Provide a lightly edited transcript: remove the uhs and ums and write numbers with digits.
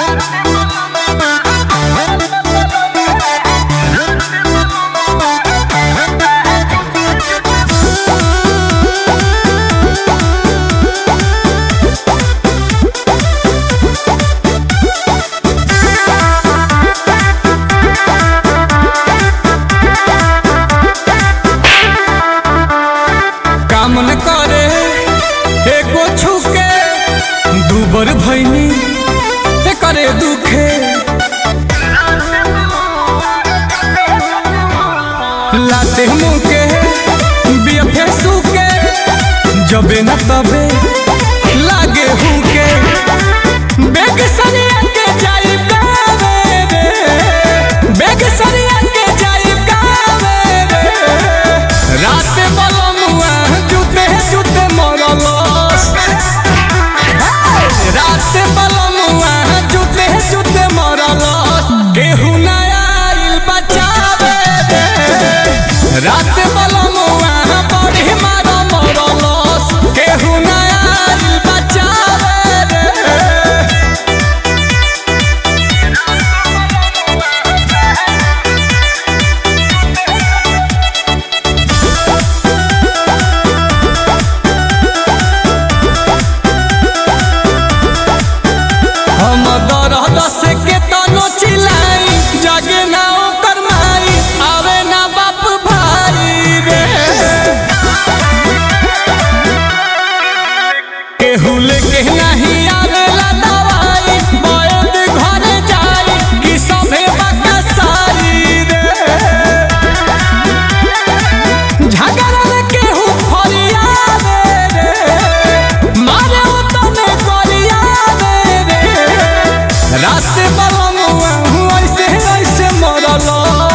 मन करे एको छुके दूबर भैनी करे दुखे लाते मुके बियफे सुके जबे न तबे लागे हुके बेग सरिया के जाई गावे रे बेग सरिया के जाई गावे रे रात बलमुआ जुते मरलस रात बलमुआ जुते मरलस केहू ना आइल बचावे रे रात बलमुआ बड़ी मरलस केहू ना आइल बचावे रे। हम दरद से के तनो चिल्लाई जागे ना ओकर माई आवे ना बाप भाई रे केहू लेके नहीं आवेला दवाई बैद घर जाई कि सभे बकसाई रे झगड़ा में केहू फरियावे रे मारे उतने करियावे रे रात बलमुआ ऐसे मरल।